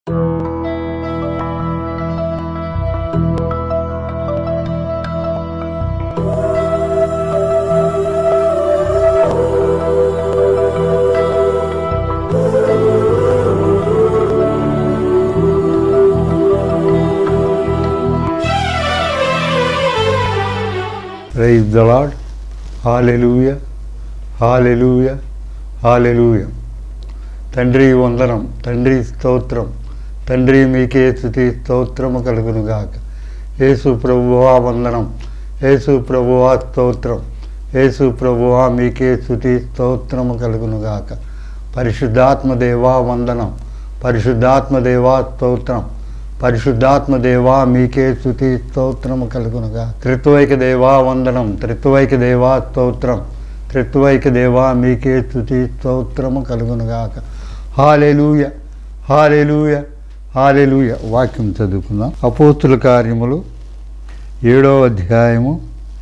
Praise the Lord. Hallelujah. Hallelujah. Hallelujah. తండ్రి వందనం, తండ్రి స్తోత్రం, తండ్రి మీకే స్తుతి స్తోత్రము కలుగునుగాక. యేసు ప్రభువా వందనం, యేసు ప్రభువా స్తోత్రం, యేసు ప్రభువా మీకే స్తుతి స్తోత్రము కలుగునుగాక. పరిశుద్ధాత్మ దేవా వందనం, పరిశుద్ధాత్మ దేవా స్తోత్రం, పరిశుద్ధాత్మ దేవా మీకే స్తుతి స్తోత్రము కలుగునుగా. త్రిత్వైక దేవా వందనం, త్రిత్వైక దేవా స్తోత్రం, త్రిత్వైక దేవా మీకే స్తుతి స్తోత్రము కలుగునుగాక. హల్లెలూయా, హల్లెలూయా, హల్లెలూయా. వాక్యం చదువుకుందాం. అపోస్తుల కార్యములు 7వ అధ్యాయము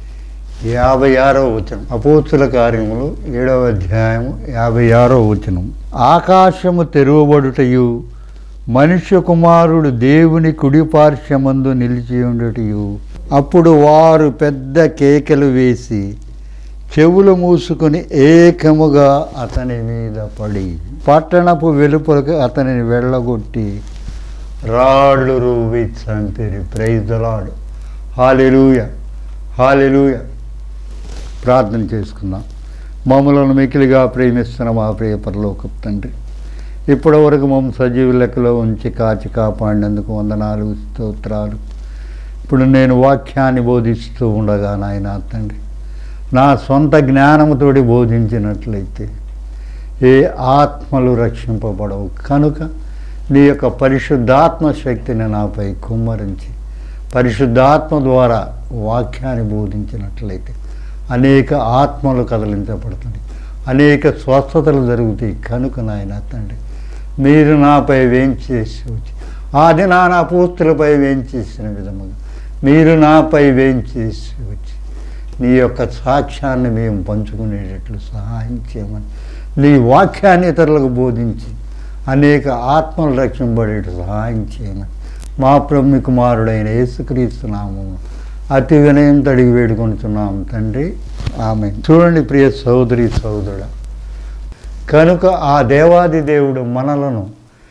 56వ వచనం. అపోస్తుల కార్యములు 7వ అధ్యాయము 56వ వచనం. ఆకాశము తెరువబడుటయు మనుష్య కుమారుడు దేవుని కుడిపార్శ్వమందు నిలిచి ఉండుటయు, అప్పుడు వారు పెద్ద కేకలు వేసి చెవులు మూసుకుని ఏకముగా అతని మీద పడి పట్టణపు వెలుపలకు అతనిని వెళ్ళగొట్టి రాళ్ళు రువ్వి చంపిరి. Praise the lord. Hallelujah, hallelujah. ప్రార్థన చేసుకుందాం. మమ్మలను మికిలిగా ప్రేమిస్తున్న మా ప్రియ పరలోకపు తండ్రి, ఇప్పటి వరకు మమ్మల్ని సజీవ లెక్కలో ఉంచి కాచి కాపాడినందుకు వందనాలు, స్తోత్రాలు. ఇప్పుడు నేను వాక్యాన్ని బోధిస్తూ ఉండగా నాయన తండ్రి, నా సొంత జ్ఞానముతోటి బోధించినట్లయితే ఏ ఆత్మలు రక్షింపబడవు కనుక నీ యొక్క పరిశుద్ధాత్మ శక్తిని నాపై కుమ్మరించి పరిశుద్ధాత్మ ద్వారా వాక్యాన్ని బోధించినట్లయితే అనేక ఆత్మలు కదిలించబడుతున్నాయి, అనేక స్వస్థతలు జరుగుతాయి కనుక నాయన తండ్రి, మీరు నాపై వేంచేసి వచ్చి ఆ దినాన అపోస్తులపై వేంచేసిన విధముగా మీరు నాపై వేంచేసి వచ్చి నీ యొక్క సాక్ష్యాన్ని మేము పంచుకునేటట్లు సహాయం చేయమని, నీ వాక్యాన్ని ఇతరులకు బోధించి అనేక ఆత్మలు రక్షింపబడేట్టు సహాయం చేయమని మా ప్రభు కుమారుడైన యేసుక్రీస్తు నామమున అతి వినయంతో అడిగి వేడుకొనుచున్నాం తండ్రి, ఆమేన్. చూడండి ప్రియ సహోదరి సహోదరుడా, కనుక ఆ దేవాది దేవుడు మనలను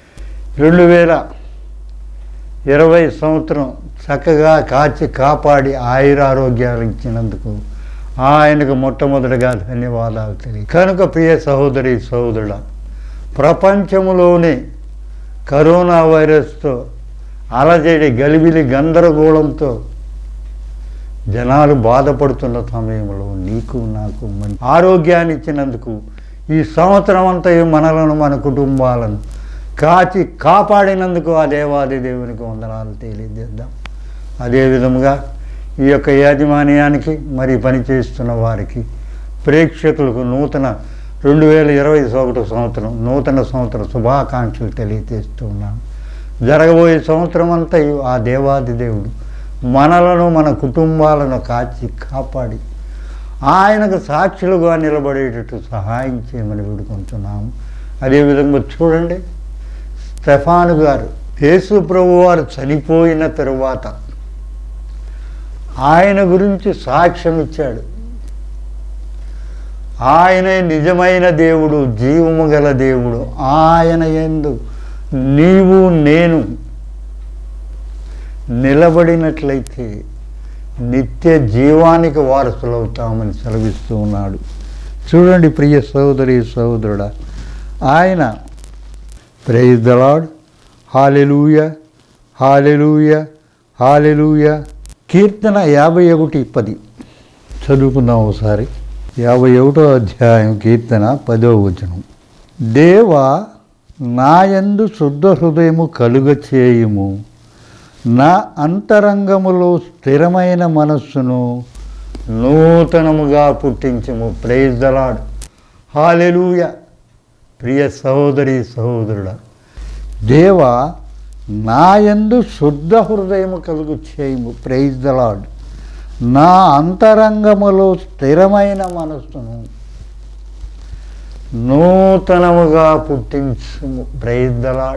2020 సంవత్సరం చక్కగా కాచి కాపాడి ఆయురారోగ్యాలు ఇచ్చినందుకు ఆయనకు మొట్టమొదటిగా ధన్యవాదాలు తెలియ. కనుక ప్రియ సహోదరి సహోదరుడా, ప్రపంచంలోనే కరోనా వైరస్తో అలజడి గలిబిలి గందరగోళంతో జనాలు బాధపడుతున్న సమయంలో నీకు నాకు మంచి ఆరోగ్యాన్ని ఇచ్చినందుకు ఈ సంవత్సరం అంతా మనలను మన కుటుంబాలను కాచి కాపాడినందుకు ఆ దేవాది దేవునికి వందనాలు తెలియజేద్దాం. అదేవిధముగా ఈ యొక్క యాజమాన్యానికి మరి పనిచేస్తున్న వారికి ప్రేక్షకులకు నూతన 2021 సంవత్సరం నూతన సంవత్సర శుభాకాంక్షలు తెలియజేస్తూ ఉన్నాను. జరగబోయే సంవత్సరం అంతా ఆ దేవాది దేవుడు మనలను మన కుటుంబాలను కాచి కాపాడి ఆయనకు సాక్షులుగా నిలబడేటట్టు సహాయం చేయమని వేడుకుంటున్నాము. అదేవిధంగా చూడండి, స్టెఫాను గారు యేసు ప్రభు వారు చనిపోయిన తరువాత ఆయన గురించి సాక్ష్యం ఇచ్చాడు. ఆయనే నిజమైన దేవుడు, జీవము గల దేవుడు, ఆయన యందు నీవు నేను నిలబడినట్లయితే నిత్య జీవానికి వారసులవుతామని సెలవిస్తూ ఉన్నాడు. చూడండి ప్రియ సహోదరి సహోదరుడా, ఆయన praise the lord. Hallelujah, hallelujah, hallelujah. కీర్తన 51:10 చదువుకుందాం ఒకసారి. 51వ అధ్యాయం కీర్తన 10వ వచనం. దేవా నాయందు శుద్ధ హృదయము కలుగ చేయుము, నా అంతరంగములో స్థిరమైన మనస్సును నూతనముగా పుట్టించుము. Praise the lord. హల్లెలూయా. ప్రియ సహోదరి సహోదరుడా, దేవా నాయందు శుద్ధ హృదయము కలుగు చేయుము. Praise the lord. నా అంతరంగములో స్థిరమైన మనస్సును నూతనముగా పుట్టించుము. Praise the lord.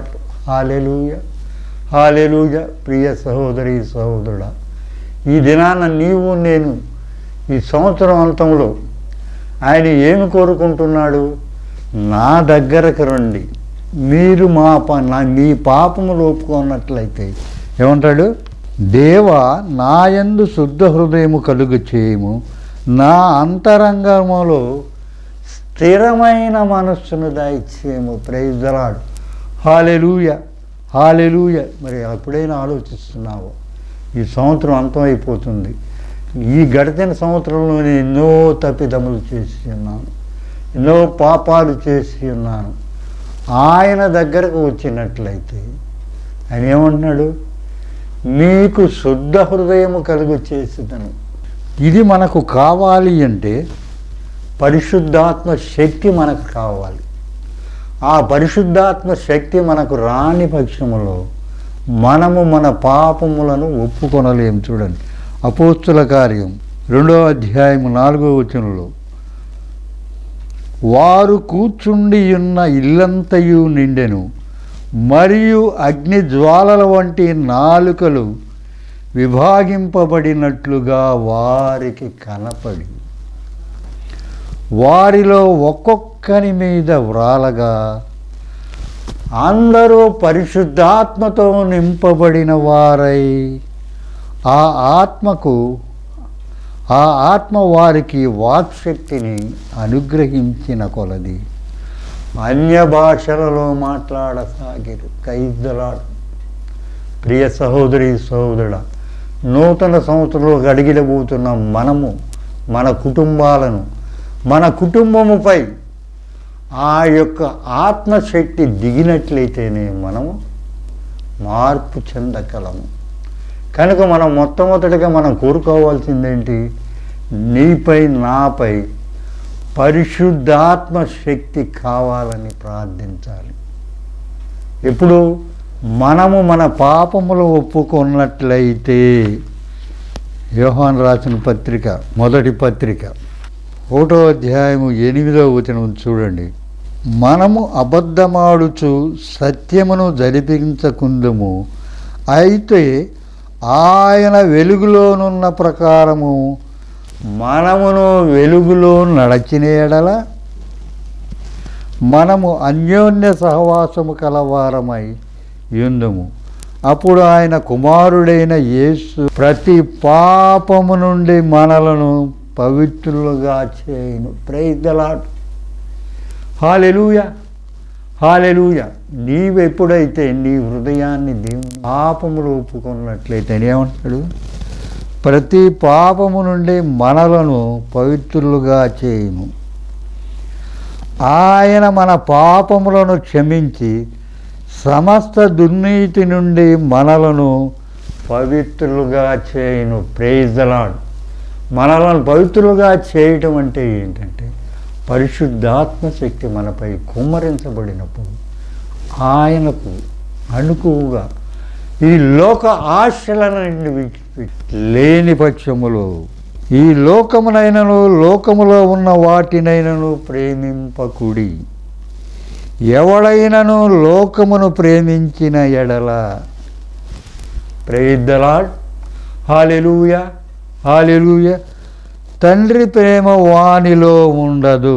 Hallelujah, hallelujah. ప్రియ సహోదరి సహోదరుడా, ఈ దినాన నీవు నేను ఈ సంవత్సరం అంతంలో ఆయన ఏమి కోరుకుంటున్నాడు? నా దగ్గరకు రండి, మీరు మీ పాపములు ఒప్పుకున్నట్లయితే ఏమంటాడు? దేవా, నాయందు శుద్ధ హృదయము కలుగు చేయము, నా అంతరంగములో స్థిరమైన మనస్సును దయచేయము. Praise the lord. Hallelujah, hallelujah. మరి ఎప్పుడైనా ఆలోచిస్తున్నావు? ఈ సంవత్సరం అంతమైపోతుంది. ఈ గడిచిన సంవత్సరంలో నేను ఎన్నో తప్పిదములు చేసి ఉన్నాను, ఎన్నో పాపాలు చేసి ఉన్నాను. ఆయన దగ్గరకు వచ్చినట్లయితే ఆయన ఏమంటున్నాడు? మీకు శుద్ధ హృదయము కలుగు చేసేదను. ఇది మనకు కావాలి అంటే పరిశుద్ధాత్మ శక్తి మనకు కావాలి. ఆ పరిశుద్ధాత్మ శక్తి మనకు రాని పక్షములో మనము మన పాపములను ఒప్పుకొనలేము. చూడండి, అపోస్తుల కార్యం 2వ అధ్యాయం 4వ వచనంలో, వారు కూర్చుండి ఉన్న ఇల్లంతయు నిండెను, మరియు అగ్ని జ్వాలల వంటి నాలుకలు విభాగింపబడినట్లుగా వారికి కనపడి వారిలో ఒక్కొక్కని మీద వ్రాలగా అందరూ పరిశుద్ధాత్మతో నింపబడిన వారై ఆ ఆత్మ వారికి వాక్శక్తిని అనుగ్రహించిన కొలది అన్య భాషలలో మాట్లాడసాగిరు. కైద్దలాడు. ప్రియ సహోదరి సహోదరుడా, నూతన సంవత్సరంలో అడిగిడబోతున్న మనము మన కుటుంబాలను, మన కుటుంబముపై ఆ యొక్క ఆత్మశక్తి దిగినట్లయితేనే మనము మార్పు చెందగలము. కనుక మనం మొట్టమొదటిగా మనం కోరుకోవాల్సిందేంటి? నీపై నాపై పరిశుద్ధాత్మ శక్తి కావాలని ప్రార్థించాలి. ఎప్పుడు మనము మన పాపములు ఒప్పుకున్నట్లయితే, యోహాను రాసిన పత్రిక, మొదటి పత్రిక 1వ అధ్యాయము 8వ వచనం చూడండి. మనము అబద్ధమాడుచు సత్యమును జరిపించకుందుము, అయితే ఆయన వెలుగులోనున్న ప్రకారము మనమును వెలుగులో నడచిన ఎడల మనము అన్యోన్య సహవాసము కలవారమై యుందుము. అప్పుడు ఆయన కుమారుడైన యేసు ప్రతి పాపము నుండి మనలను పవిత్రులుగా చేయును. Praise the lord. Hallelujah, hallelujah. నీవెప్పుడైతే నీ హృదయాన్ని దేవుని పాపములు ఒప్పుకున్నట్లయితే ఏమంటాడు? ప్రతి పాపము నుండి మనలను పవిత్రులుగా చేయును. ఆయన మన పాపములను క్షమించి సమస్త దుర్నీతి నుండి మనలను పవిత్రులుగా చేయును. Praise the lord. మనలను పవిత్రులుగా చేయటం అంటే ఏంటంటే, పరిశుద్ధాత్మ శక్తి మనపై కుమ్మరించబడినప్పుడు ఆయనకు అనుకువగా ఈ లోక ఆశలన్నింటినీ విడిచిపెట్టి లేని పక్షములో ఈ లోకమునైనను లోకములో ఉన్న వాటినైనను ప్రేమింపకుడి. ఎవడైనను లోకమును ప్రేమించిన ఎడల, praise the lord, hallelujah, hallelujah, తండ్రి ప్రేమ వానిలో ఉండదు.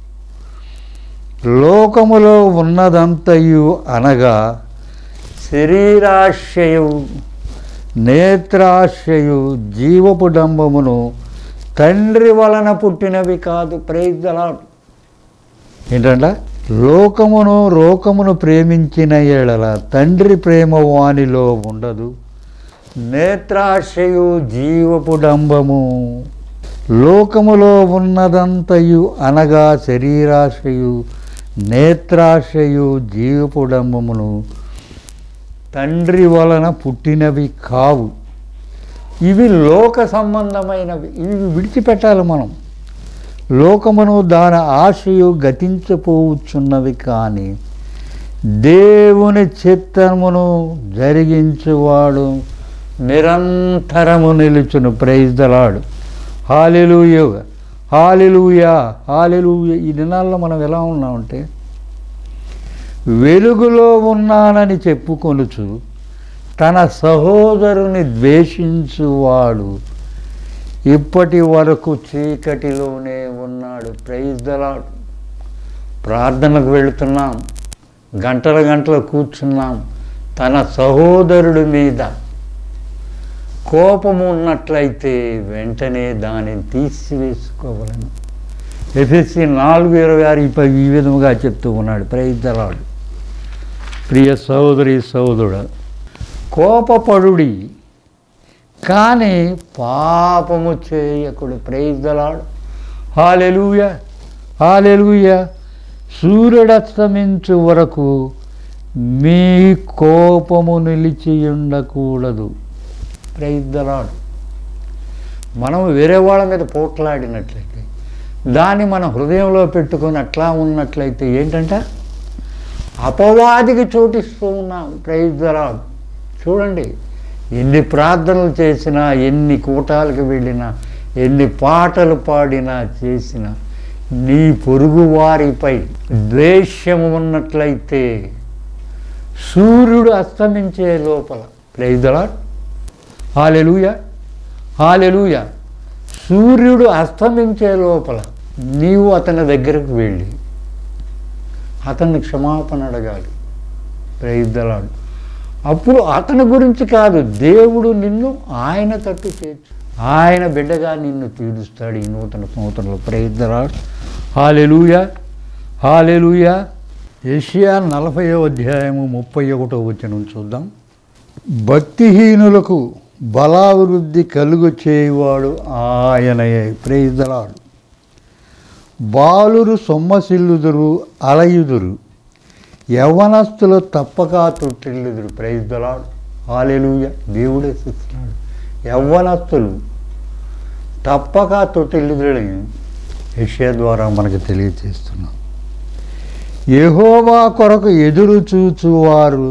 లోకములో ఉన్నదంతయు అనగా శరీరాశయు, నేత్రాశయు, జీవపు డంబమును తండ్రి వలన పుట్టినవి కాదు. Praise the lord. ఏంటంటే, లోకమును ప్రేమించిన ఎడల తండ్రి ప్రేమ వానిలో ఉండదు. నేత్రాశయు, జీవపు డంబము, లోకములో ఉన్నదంతయు అనగా శరీరాశయు, నేత్రాశయు, జీవపు డంబమును తండ్రి వలన పుట్టినవి కావు. ఇవి లోక సంబంధమైనవి. ఇవి విడిచిపెట్టాలి మనం. లోకమును దాని ఆశయు గతించిపోవచ్చున్నవి, కానీ దేవుని చిత్తమును జరిగించువాడు నిరంతరము నిలుచును. Praise the lord. Hallelujah, hallelujah, hallelujah. ఈ దినాల్లో మనం ఎలా ఉన్నామంటే, వెలుగులో ఉన్నానని చెప్పుకొనుచు తన సహోదరుని ద్వేషించువాడు ఇప్పటి వరకు చీకటిలోనే ఉన్నాడు. Praise the lord. ప్రార్థనకు వెళుతున్నాం, గంటల గంటలు కూర్చున్నాం. తన సహోదరుడి మీద కోపము ఉన్నట్లయితే వెంటనే దానిని తీసివేసుకోవాలను. ఎఫెసీ 4:26 ఈ విధముగా చెప్తూ ఉన్నాడు. Praise the lord. ప్రియ సహోదరి సహోదరుడు, కోపపడుడి కానీ పాపము చేయకుడు. Praise the lord. Hallelujah, hallelujah. సూర్యుడస్తమించు వరకు మీ కోపము నిలిచి ఉండకూడదు. Praise the lord. మనం వేరే వాళ్ళ మీద పోట్లాడినట్లయితే, దాన్ని మన హృదయంలో పెట్టుకొని అట్లా ఉన్నట్లయితే ఏంటంటే అపవాదికి చోటిస్తూ ఉన్నాం. Praise the lord. చూడండి, ఎన్ని ప్రార్థనలు చేసినా, ఎన్ని కూటాలకు వెళ్ళినా, ఎన్ని పాటలు పాడినా చేసినా, నీ పొరుగు వారిపై ద్వేషము ఉన్నట్లయితే సూర్యుడు అస్తమించే లోపల, praise the lord, hallelujah, hallelujah, సూర్యుడు అస్తమించే లోపల నీవు అతని దగ్గరకు వెళ్ళి అతన్ని క్షమాపణ అడగాలి. Praise the lord. అప్పుడు అతని గురించి కాదు, దేవుడు నిన్ను ఆయన తట్టు చేర్చు, ఆయన బిడ్డగా నిన్ను తీరుస్తాడు ఈ నూతన సంవత్సరంలో. Praise the lord. Hallelujah, hallelujah. యెషయా 40:31 చూద్దాం. భక్తిహీనులకు బలాభివృద్ధి కలుగు చేయువాడు ఆయనయే. Praise the lord. బాలురు సొమ్మసిల్లుదురు, అలయుదురు, యవ్వనస్తులు తప్పక తొట్టిల్లుదురు. Praise the lord. హల్లెలూయా. దేవుడే చూస్తున్నాడు. యవ్వనస్తులు తప్పక తొట్టిల్లుదురని యెషయా ద్వారా మనకు తెలియజేస్తున్నాం. యెహోవా కొరకు ఎదురు చూచువారు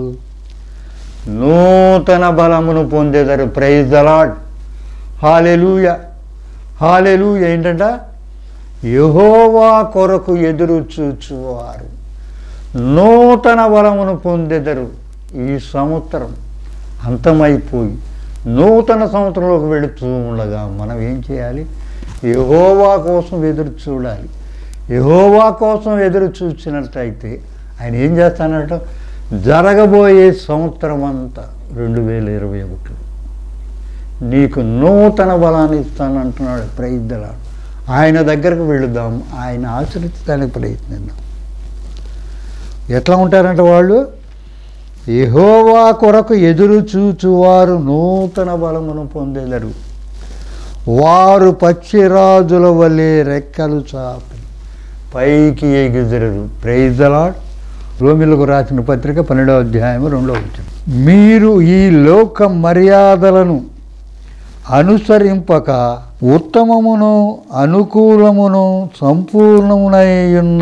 నూతన బలమును పొందెదరు. Praise the lord. Hallelujah, hallelujah. ఏంటంటే యెహోవా కొరకు ఎదురు చూచువారు నూతన బలమును పొందెదరు. ఈ సంవత్సరం అంతమైపోయి నూతన సంవత్సరంలోకి వెళుతూ ఉండగా మనం ఏం చేయాలి? యెహోవా కోసం ఎదురు చూడాలి. యెహోవా కోసం ఎదురు చూసినట్లయితే ఆయన ఏం చేస్తానంట? జరగబోయే సంవత్సరం అంతా 2021 నీకు నూతన బలాన్ని ఇస్తానంటున్నాడు. Praise the lord. ఆయన దగ్గరకు వెళుదాం, ఆయన ఆశ్రయించడానికి ప్రయత్నిద్దాం. ఎట్లా ఉంటారంటే వాళ్ళు యెహోవా కొరకు ఎదురు చూచువారు నూతన బలమును పొందెదరు. వారు పక్షిరాజుల వలె రెక్కలు చాపి పైకి ఎగుదెదరు. Praise the lord. రోమీయులకు రాసిన పత్రిక 12:2. మీరు ఈ లోక మర్యాదలను అనుసరింపక ఉత్తమమును అనుకూలమును సంపూర్ణమునై ఉన్న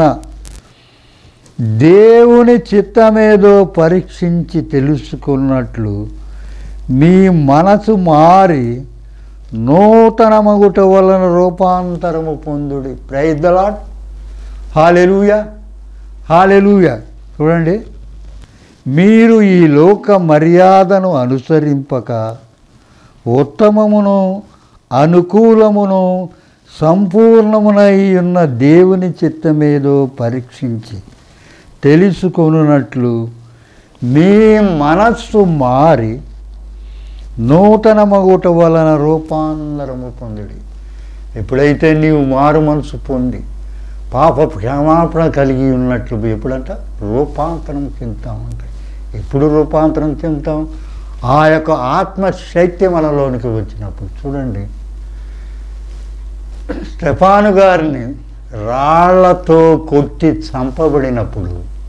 దేవుని చిత్తమేదో పరీక్షించి తెలుసుకున్నట్లు మీ మనసు మారి నూతన మగుట వలన రూపాంతరము పొందుడి. Praise the lord. Hallelujah, hallelujah. చూడండి, మీరు ఈ లోక మర్యాదను అనుసరింపక ఉత్తమమును అనుకూలమును సంపూర్ణమునై ఉన్న దేవుని చిత్తమేదో పరీక్షించి తెలుసుకొనున్నట్లు మీ మనస్సు మారి నూతన మగుట వలన రూపాంతరము పొందుడి. ఎప్పుడైతే నీవు మారు మనసు పొంది పాప క్షమాపణ కలిగి ఉన్నట్లు ఎప్పుడంట రూపాంతరం చెందుతామంటాయి. ఎప్పుడు రూపాంతరం చెందుతాం? ఆ యొక్క ఆత్మశక్తి మనలోనికి వచ్చినప్పుడు. చూడండి, స్టెఫాను గారిని రాళ్లతో కొట్టి చంపబడినప్పుడు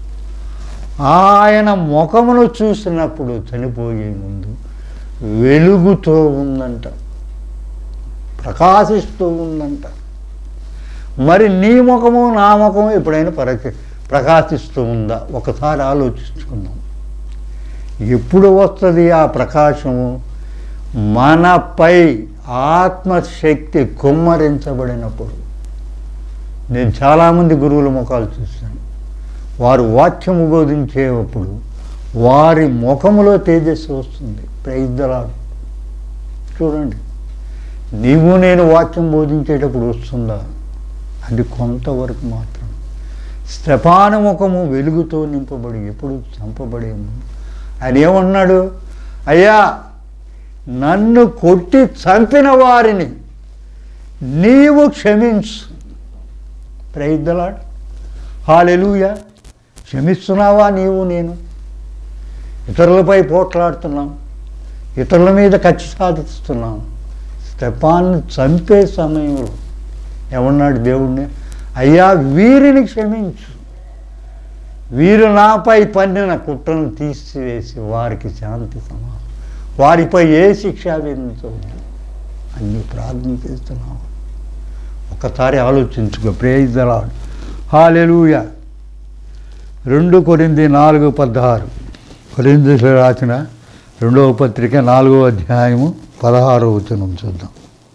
ఆయన ముఖమును చూసినప్పుడు చనిపోయే ముందు వెలుగుతో ఉందంట, ప్రకాశిస్తూ ఉందంట. మరి నీ ముఖము నా ముఖము ఎప్పుడైనా ప్రకాశిస్తూ ఉందా? ఒకసారి ఆలోచించుకుందాం. ఎప్పుడు వస్తుంది ఆ ప్రకాశము? మనపై ఆత్మశక్తి కుమ్మరించబడినప్పుడు. నేను చాలామంది గురువుల ముఖాలు చూశాను. వారు వాక్యము బోధించేటప్పుడు వారి ముఖములో తేజస్సు వస్తుంది. Praise the lord. చూడండి, నీవు నేను వాక్యం బోధించేటప్పుడు వస్తుందా? అది కొంతవరకు మాత్రం. స్తెఫాను ముఖము వెలుగుతో నింపబడి ఎప్పుడు చంపబడేము. ఆయన ఏమన్నాడు? అయ్యా, నన్ను కొట్టి చంపిన వారిని నీవు క్షమించు. Praise the lord. హల్లెలూయా. క్షమిస్తున్నావా నీవు నేను? ఇతరులపై పోట్లాడుతున్నాం, ఇతరుల మీద కక్ష సాధిస్తున్నాం. స్తెఫాను చంపే సమయంలో ఏమన్నాడు దేవుణ్ణి? అయ్యా, వీరిని క్షమించు, వీరు నాపై పన్నిన కుట్రను తీసివేసి వారికి శాంతి సమాధానం, వారిపై ఏ శిక్ష విధించవద్దు అన్ని ప్రార్థన చేస్తున్నావు. ఒకసారి ఆలోచించుకో. Praise the lord. హల్లెలూయా. 2 కొరింథీ 4:16. కొరింథీయులకు రాసిన 2వ పత్రిక 4వ అధ్యాయము 16వ వచనం చూద్దాం.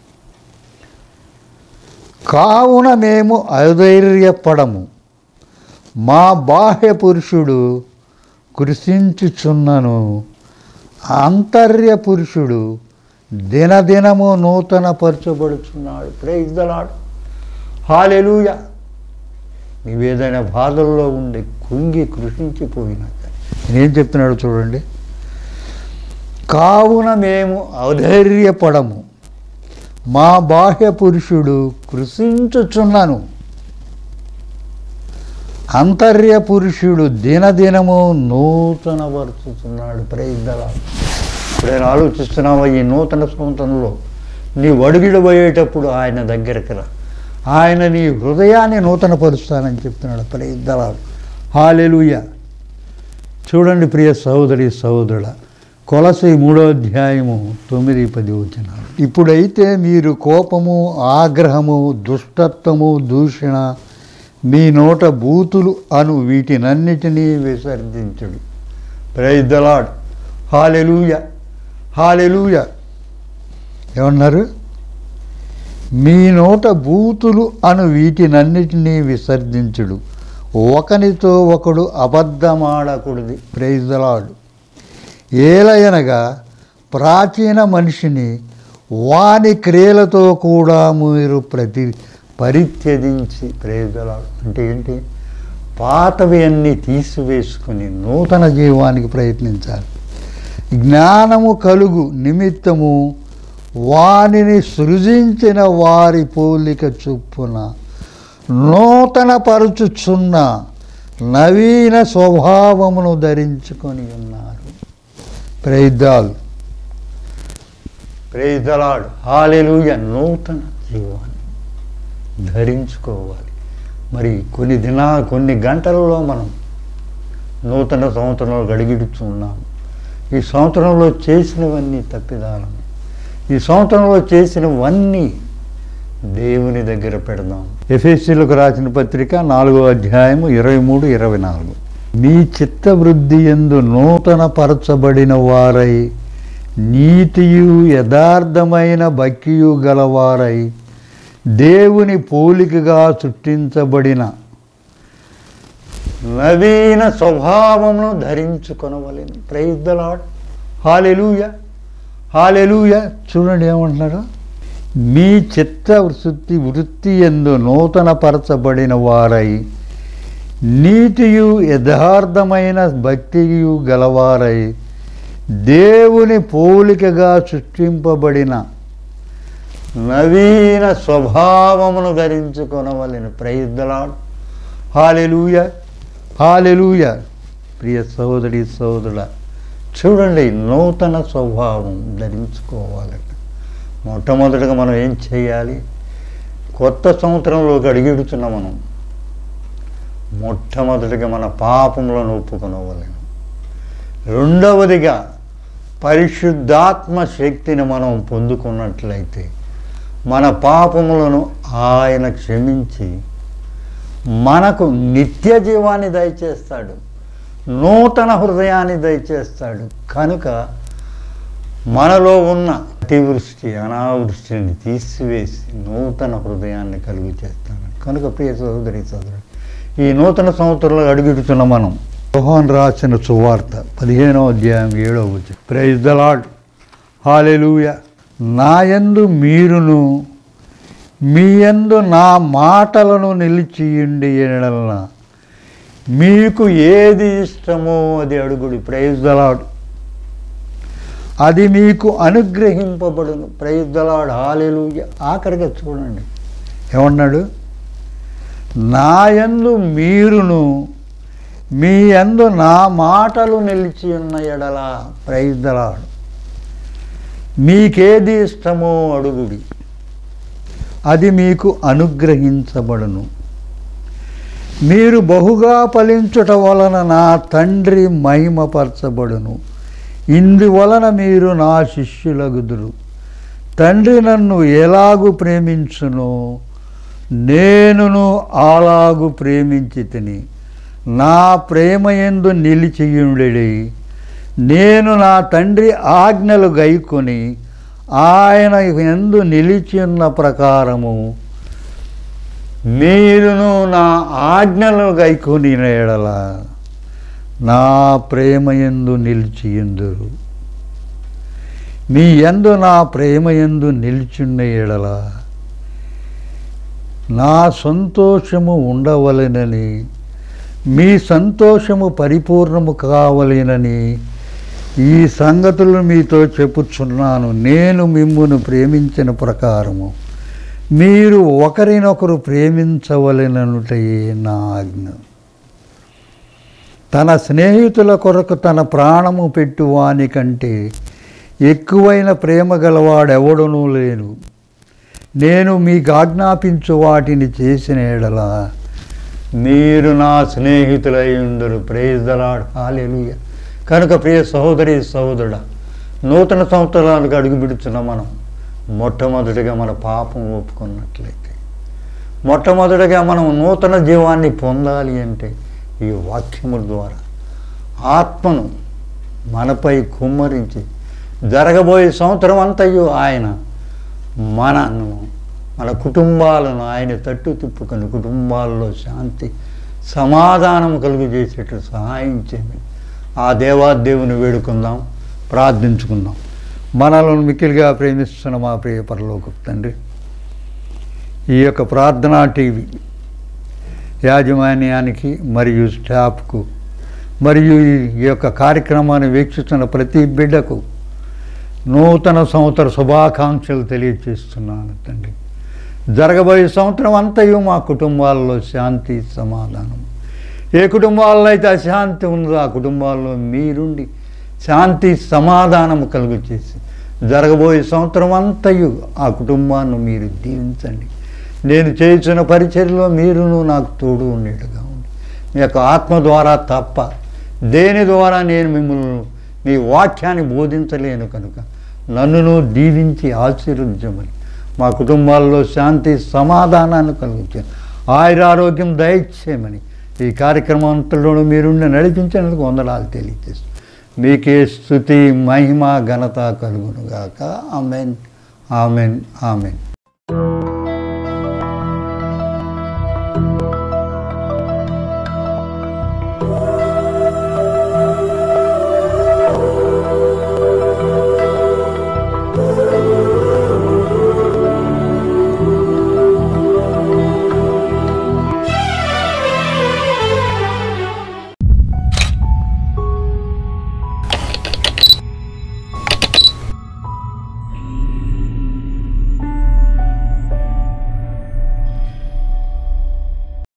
కావున మేము అధైర్యపడము, మా బాహ్య పురుషుడు కృషించుచున్నను, ఆంతర్య పురుషుడు దినదినము నూతన పరచబడుచున్నాడు. Praise the lord. హల్లెలూయా. నీవేదైనా బాధల్లో ఉండి కుంగి కృషించిపోయినా నేనేం చెప్తున్నాడు చూడండి. కావున మేము అధైర్యపడము, మా బాహ్య పురుషుడు కృషించుచున్నను, అంతర్య పురుషుడు దినదినము నూతన పరుచుతున్నాడు. Praise the lord. ఇప్పుడైనా ఆలోచిస్తున్నావా? ఈ నూతన సంవత్సరంలో నీ అడుగులు పోయేటప్పుడు ఆయన దగ్గరికి రా, ఆయన నీ హృదయాన్ని నూతన పరుస్తానని చెప్తున్నాడు. Praise the lord. హల్లెలూయా. చూడండి ప్రియ సహోదరి సహోదరుల, కొలసీ 3వ అధ్యాయము 9-10 వచనాలు. ఇప్పుడైతే మీరు కోపము, ఆగ్రహము, దుష్టత్వము, దూషణ, మీ నోట బూతులు అను వీటినన్నిటినీ విసర్జించుడు. Praise the lord. Hallelujah. Hallelujah. ఏమన్నారు? మీ నోట బూతులు అను వీటినన్నిటినీ విసర్జించుడు, ఒకనితో ఒకడు అబద్ధమాడకూడదు. Praise the lord. ఏలయనగా ప్రాచీన మనిషిని వాని క్రియలతో కూడా మీరు పరిత్యజించి. Praise the lord. అంటే ఏంటి? పాతవి అన్నీ తీసివేసుకుని నూతన జీవానికి ప్రయత్నించాలి. జ్ఞానము కలుగు నిమిత్తము వానిని సృజించిన వారి పోలిక చొప్పున నూతన పరుచుచున్న నవీన స్వభావమును ధరించుకొని ఉన్నారు. Praise the lord. హల్లెలూయా. నూతన జీవాన్ని ధరించుకోవాలి. మరి కొన్ని గంటలలో మనం నూతన సంవత్సరంలో గడిగిడుచున్నాము. ఈ సంవత్సరంలో చేసినవన్నీ తప్పిదాలను, ఈ సంవత్సరంలో చేసినవన్నీ దేవుని దగ్గర పెడదాం. ఎఫెసీయులకు రాసిన పత్రిక 4వ అధ్యాయము 23-24. మీ చిత్తవృద్ధి యందు నూతన పరచబడిన వారై నీతియు యథార్థమైన భక్తియు గలవారై దేవుని పోలికగా సృష్టించబడిన నవీన స్వభావమును ధరించుకొనవలెను. Praise the lord. Hallelujah. Hallelujah. చూడండి ఏమంటున్నాడు? మీ చిత్తవృత్తి యందు నూతన పరచబడిన వారై నీతియు యథార్థమైన భక్తియు గలవారై దేవుని పోలికగా సృష్టింపబడిన నవీన స్వభావమును ధరించుకొనవలెను. Praise the lord. Hallelujah. Hallelujah. ప్రియ సహోదరి సహోదరుడా, చూడండి, నూతన స్వభావం ధరించుకోవాలంట. మొట్టమొదటిగా మనం ఏం చేయాలి? కొత్త సంవత్సరంలోకి అడిగిడుతున్న మనం మొట్టమొదటిగా మన పాపములను ఒప్పుకొనవలెను. రెండవదిగా పరిశుద్ధాత్మ శక్తిని మనం పొందుకున్నట్లయితే మన పాపములను ఆయన క్షమించి మనకు నిత్య జీవాన్ని దయచేస్తాడు, నూతన హృదయాన్ని దయచేస్తాడు. కనుక మనలో ఉన్న అతివృష్టి అనావృష్టిని తీసివేసి నూతన హృదయాన్ని కలుగు చేస్తాడు. కనుక ప్రియ సహోదరి సోదరుడు, ఈ నూతన సంవత్సరంలో అడుగుతున్న మనం యోహాను రాసిన సువార్త 15వ అధ్యాయం 7వ వచనం. Praise the lord. హల్లెలూయా. నా యందు మీరును మీ యందు నా మాటలను నిలిచియుండి ఎడల మీకు ఏది ఇష్టమో అది అడుగుడి. Praise the lord. అది మీకు అనుగ్రహింపబడును. Praise the lord. హల్లెలూయా. ఆఖరిగా చూడండి ఏమన్నాడు? నా యందు మీరును మీ యందు నా మాటలు నిలిచి ఉన్న ఎడల. Praise the lord. మీకేది ఇష్టమో అడుగుడి, అది మీకు అనుగ్రహించబడును. మీరు బహుగా ఫలించుట వలన నా తండ్రి మహిమపరచబడును. ఇందువలన మీరు నా శిష్యులగుదురు. తండ్రి నన్ను ఎలాగు ప్రేమించునో నేనును అలాగు ప్రేమించి తిని నా ప్రేమయందు నిలిచియుండెడి. నేను నా తండ్రి ఆజ్ఞలు గైకొని ఆయన యందు నిలిచి ఉన్న ప్రకారము మీరును నా ఆజ్ఞలు గైకొని ఎడల నా ప్రేమయందు నిలిచియుందురు. మీ యందు నా ప్రేమయందు నిలిచున్న ఎడల నా సంతోషము ఉండవలెనని, మీ సంతోషము పరిపూర్ణము కావలెనని ఈ సంగతులు మీతో చెప్పుచున్నాను. నేను మిమ్మును ప్రేమించిన ప్రకారము మీరు ఒకరినొకరు ప్రేమించవలెననుటయే నా ఆజ్ఞ. తన స్నేహితుల కొరకు తన ప్రాణము పెట్టువాని కంటే ఎక్కువైన ప్రేమ గలవాడెవడనూ లేను. నేను మీకు ఆజ్ఞాపించు వాటిని చేసిన ఎడల మీరు నా స్నేహితులై ఉందరు. Praise the lord. హల్లెలూయా. కనుక ప్రియ సహోదరి సహోదరుడా, నూతన సంవత్సరాలకు అడుగుపెడుతున్న మనం మొట్టమొదటిగా మన పాపం ఒప్పుకున్నట్లయితే, మొట్టమొదటిగా మనం నూతన జీవాన్ని పొందాలి అంటే ఈ వాక్యముల ద్వారా ఆత్మను మనపై కుమ్మరించి జరగబోయే సంవత్సరం అంతయు ఆయన మన కుటుంబాలను ఆయన తట్టు తిప్పుకొని కుటుంబాల్లో శాంతి సమాధానం కలుగు చేసేట్లు సహాయం చేయమని ఆ దేవాదేవుని వేడుకుందాం, ప్రార్థించుకుందాం. మనలను మిక్కిలిగా ప్రేమిస్తున్న మా ప్రియ పరలోకపు తండ్రి, ఈ యొక్క ప్రార్థనా టీవీ యాజమాన్యానికి మరియు స్టాఫ్కు మరియు ఈ యొక్క కార్యక్రమాన్ని వీక్షిస్తున్న ప్రతి బిడ్డకు నూతన సంవత్సర శుభాకాంక్షలు తెలియజేస్తున్నాను తండ్రి. జరగబోయే సంవత్సరం అంతయు మా కుటుంబాల్లో శాంతి సమాధానం. ఏ కుటుంబాల్లో అయితే అశాంతి ఉందో ఆ కుటుంబాల్లో మీరుండి శాంతి సమాధానం కలుగు చేసి జరగబోయే సంవత్సరం అంతయు ఆ కుటుంబాన్ని మీరు దీవించండి. నేను చేస్తున్న పరిచర్యలో మీరును నాకు తోడు ఉండేట్టుగా ఉంది. మీ యొక్క ఆత్మ ద్వారా తప్ప దేని ద్వారా నేను మిమ్మల్ని మీ వాక్యాన్ని బోధించలేను కనుక నన్నును దీవించి ఆశీర్వదించమని, మా కుటుంబాల్లో శాంతి సమాధానాన్ని కలుగుతాను, ఆయురారోగ్యం దయచేయమని ఈ కార్యక్రమం అంతలోనూ మీరుండి నడిపించేందుకు వందనాలు తెలియజేస్తాను. మీకే స్తుతి మహిమ ఘనత కలుగునుగాక. Amen, amen, amen.